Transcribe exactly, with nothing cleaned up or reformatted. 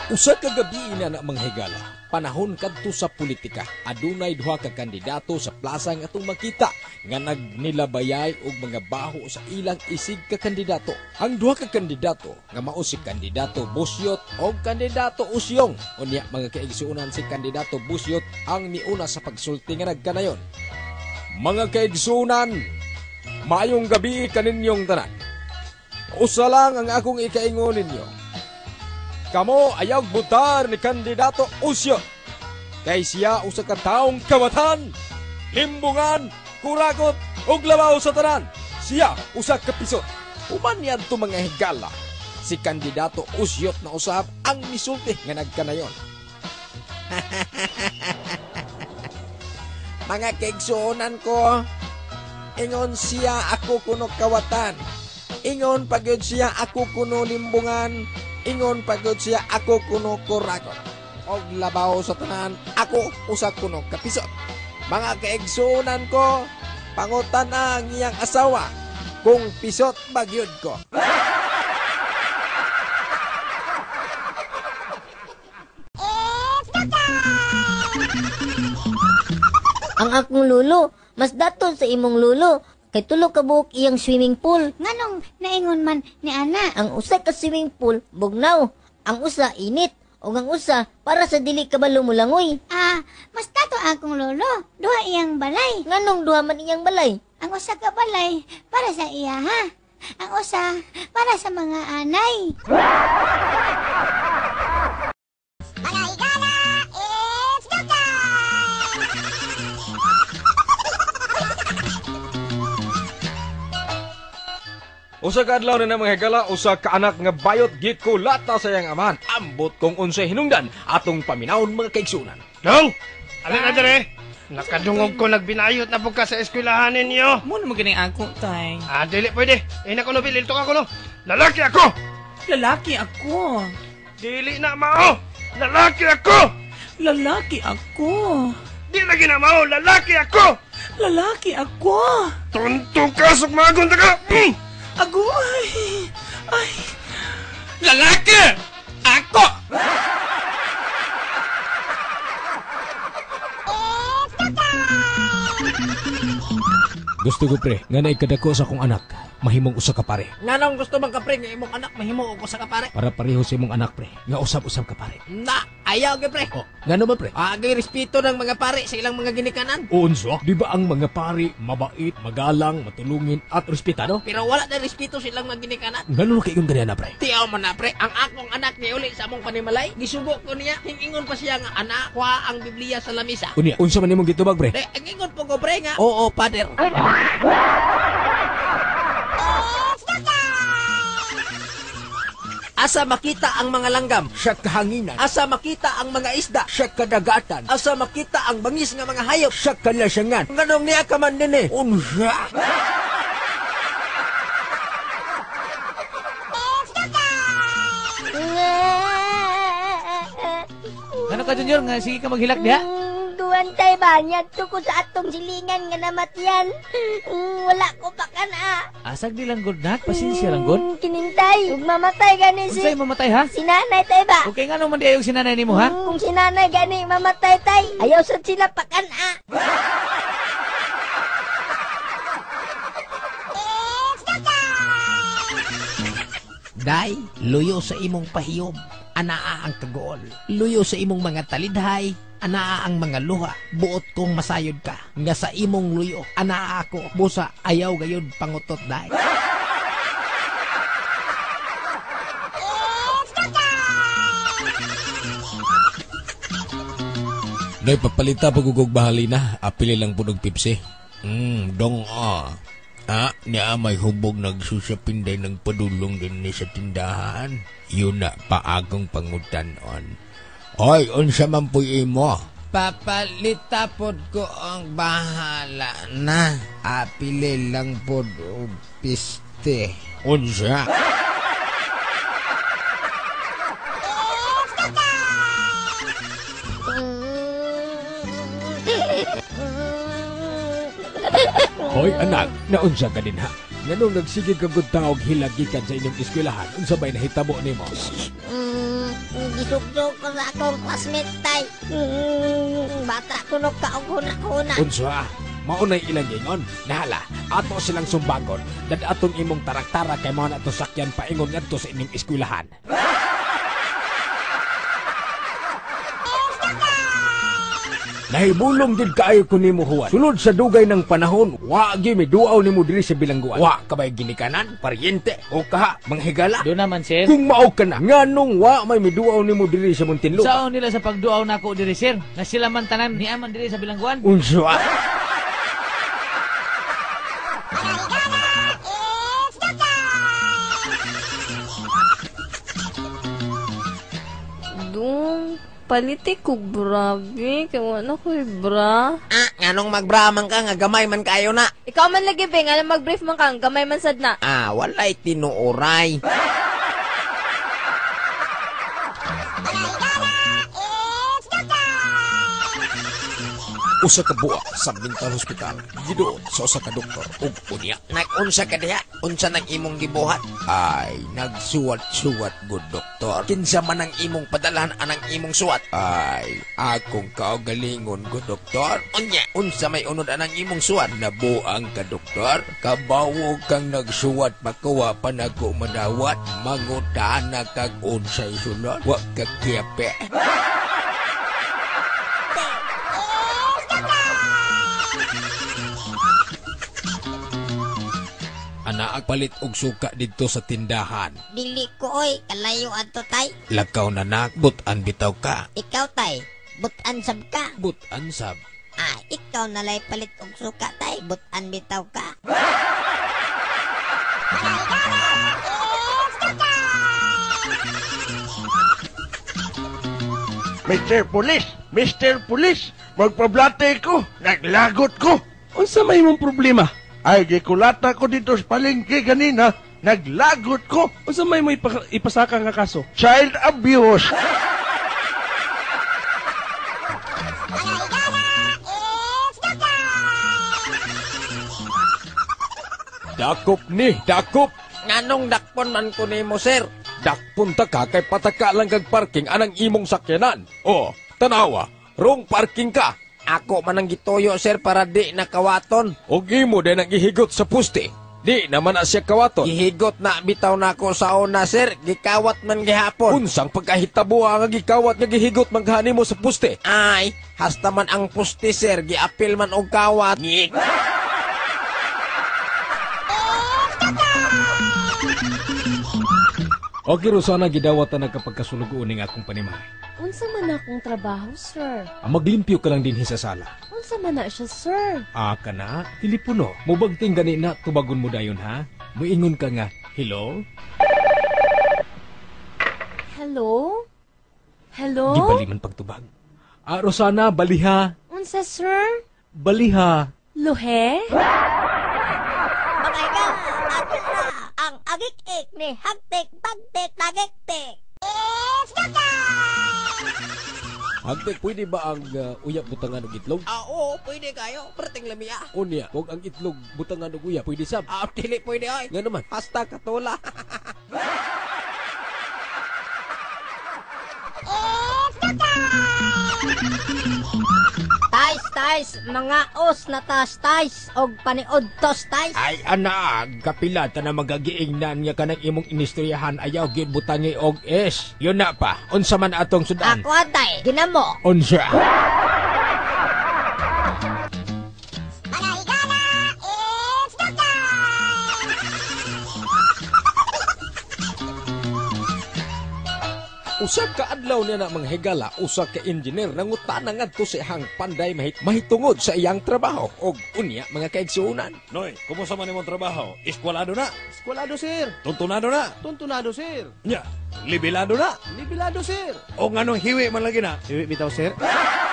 Usa ka gabi na na mga higala, panahon kadto sa politika, adunay duha ka kandidato sa plasa nga atong makita nga nagnilabayay og mga baho sa ilang isig ka kandidato. Ang duha ka kandidato nga mao si kandidato Busyot o kandidato Usyong. Unya mga kaigsuonan si kandidato Busyot ang niuna sa pagsulti nga nagkanayon. Mga kaigsuonan, maayong gabi kaninyong tanan. Usa lang ang akong ikaingon ninyo. Kamo ayaw butar ni kandidato Usyot. Kay siya usa ka taong kawatan, limbungan, kuragot, ug labaw sa tanan. Siya usa ka pisot. Human yan to mga higala. Si kandidato Usyot na usab ang misulti nga nagkanayon. Mga kaigsuonan ko, ingon siya ako kuno kawatan. Ingon pagod siya ako kuno limbungan. Ingon pagod siya ako kuno kuragot. Og labaw sa tanan, ako usa kuno kapisot. Mga kaigsuonan ko, pangutan ang iyang asawa kung pisot bagyod ko. Ang akong lulo, mas daton sa imong lulo. Kay tulo ka buok iyang swimming pool. Nganong naingon man ni ana? Ang usa ka swimming pool, bugnaw. Ang usa, init. O ang usa, para sa dili ka ba lumulangoy. Ah, mas dato akong lolo. Duha iyang balay. Nganong duha man iyang balay? Ang usa ka balay, para sa iya ha. Ang usa, para sa mga anay. Mga higala, it's go time! Usa ka adlaw na mga higala, usa ka anak nga bayot gikulata sa iyang amahan. Ambot kung unsay hinungdan atong paminawon mga kaigsuonan. Dong! Alin na dere? Nakadungog ko nagbinayot na po ka sa eskwelahan ninyo. Mo naman ganing ako, tay. Ah, dili pwede. Eh, nakuno bilil to ka ko no. Lalaki ako! Lalaki ako. Dili na mao! Lalaki ako! Lalaki ako. Di na ginamao! Lalaki ako! Lalaki ako. Tuntong ka! Sugmagon ka! Mm! Agoy! Ay! Lalaki! Ako! Gusto ko pre, nga naikadako sa akong anak, mahimong usa ka pare. Nganong gusto bang kapre nga imong anak mahimo ko sa kapare? Para pareho sa imong anak pre, nga usab-usab ka pare. Na, ayaw ge pre. Oh, ngano ba pre? Agay respeto ng mga pare sa ilang mga ginikanan. Unso, di ba ang mga pari mabait, magalang, matulungin at respetado? Pero wala na respeto sa ilang mga ginikanan. Ngano kay yung ganyan na pre? Tiyaw man na pre, ang akong anak ni uli sa among panimalay, gisubok ko niya, hingingon pa siya nga anak, kuha ang Biblia sa lamisa. Unya, unsa man nimong gitubag pre? De, ang ingon po ko pre nga, oo, pader. Asa makita ang mga langgam, Siya kahanginan, asa makita ang mga isda, siya kadagatan, asa makita ang bangis nga mga hayop. siya kalasangan. Nganong niya ka man din eh. Unsa? Ano ka Junior nga sige ka maghilak diha? Mm, duwan tay banyag to ko sa atong silingan nga namatyan. Mm, wala ko pa kana. Asag di lang good nak, pasensya lang good. Mm, kinintay, ug mamatay gani si Unsay mamatay ha? si nanay tay ba? Okay nga naman di ayong sinanay nimo ha? Mm, kung si nanay gani mamatay tay, ayaw sad sila pa kana. Day, luyo sa imong pahiyom, anaa ang kagol. Luyo sa imong mga talidhay, anaa ang mga luha. Buot kong masayod ka, nga sa imong luyo, anaa ako, busa ayaw gayud pangutot day. Nay papalita pagugog bahalina, apili lang punog pipsi. Hmm, dong ah. Ah, niya may hubog nagsusapinday ng padulong din ni sa tindahan. Yun na, paagong pangutanon. Hoy, unsa man po'y imo? Papalita pod ko ang bahala na. Apili lang pod og piste. Unsa? Hoy anak, naunsa ka din ha? Nganong nagsigig kag taog hilagikan sa inyong eskwelahan, unsa bay nahitabo nimo? Mm, gisugdog ko sa akong classmate tay. Mm, bata kuno ka og huna-huna. Unsa, maunay ilang gingon. Nahala, ato silang sumbagon. Dad atong imong tarak-tara kay mga nato sakyan paingon ngadto sa inyong eskwelahan. Nahibulong din kaayo ko nimo huwan. Sunod sa dugay ng panahon, wa gi miduaw nimo diri sa bilangguan. Wa kabay ginikanan, paryente o kaha manghigala. Do naman, sir. Kung mao ka na, nganong wa may miduaw nimo diri sa Muntinlupa. Saan nila sa pagduaw nako diri, sir? Na sila man tanan ni aman diri sa bilangguan. Unsa? Dung, palitik ko brabe. Kaya na ko bra. Ah, nganong magbramang ka nga gamay man kayo na. Ikaw man lagi, be. Nga mag-brief man kang gamay man sad na. Ah, walay tinuoray. Usa ka buwa sa mental hospital. Gidoon sa usa ka doktor ug unya. Nag-unsa ka diha? Unsa nang imong gibuhat? Ay, nagsuwat-suwat good doktor. Kinsa man ang imong padalahan anang imong suwat? Ay, akong kaugalingon good doktor. Unya, unsa may unod anang imong suwat? Nabuang ka doktor. Kabawo kang nagsuwat makawa pa nako madawat. Mangutana kag unsay sunod. Wa ka kiyape. Anak palit og suka dito sa tindahan. Dili ko oy, kalayo adto tay. Lakaw na nakbutan bitaw ka. Ikaw tay, butan sab ka. Butan sab. Ah, ikaw nalay palit og suka tay, butan bitaw ka. Mister Police! Mister Police! Magpablate ko! Naglagot ko! Unsa may mong problema? Ay, gikulata ko dito sa palengke kanina. Naglagot ko! Unsa may mo ipa- ipasaka nga kaso? Child abuse! Dakop ni, dakop. Nganong dakpon man ko nimo, sir? Dakpon ta ka kay pataka lang kag parking anang imong sakyanan. Oh, tanawa, wrong parking ka. Ako man ang gituyo, sir, para di nakawaton. Og imo din ang gihigot sa puste. Di naman na siya kawaton. Gihigot na bitaw na ako sa una, sir. Gikawat man gihapon. Unsang pagkahitabo ang gikawat nga gihigot maghani mo sa puste. Ay, hasta man ang pusti, sir. Giapil man og kawat. Ngik. Okay, Rosana, gidawatan na kapag kasulog uning akong panimahay. Unsa man akong trabaho, sir? Ang maglimpyo ka lang din sa sala. Unsa man na siya, sir? Ah, ka na? Telepono. Mubagting gani na, tubagon mo dayon, ha? Muingon ka nga, hello? Hello? Hello? Di bali man pagtubag. Ah, Rosana, baliha. Unsa, sir? Baliha. Luhe? Bagay ka, ato na. Ang agik-ik ni hagtik, bagtik, nagiktik. Hagtek, pwede ba ang uh, uyap butangan og itlog? Ah, oo, pwede kayo. Perting lamia. Unya, kung ang itlog butangan og uyap, pwede sab. Ah, dili pwede, ay. Nga naman. Hasta katula. Tais, tais, mga os na tas, tais, og paniod tos, tais. Ay, ana, kapila ta na magagiingnan nga kanang imong inistoryahan ayaw gyud butangi og es. Yun na pa. Unsa man atong sudan? Ako atay, ginamo. Unsa? Usa ka adlaw niya na mga higala, usa ka engineer nangutana ngadto sa iyang panday mahit mahitungod sa iyang trabaho og unya mga kaigsuonan. Noy, kumusta man imong trabaho? Eskwalado na? Eskwalado, sir. Tuntunado na? Tuntunado, sir. Nya, libilado na? Libilado, sir. O nganong hiwi man lagi na? Iwi bitaw, sir.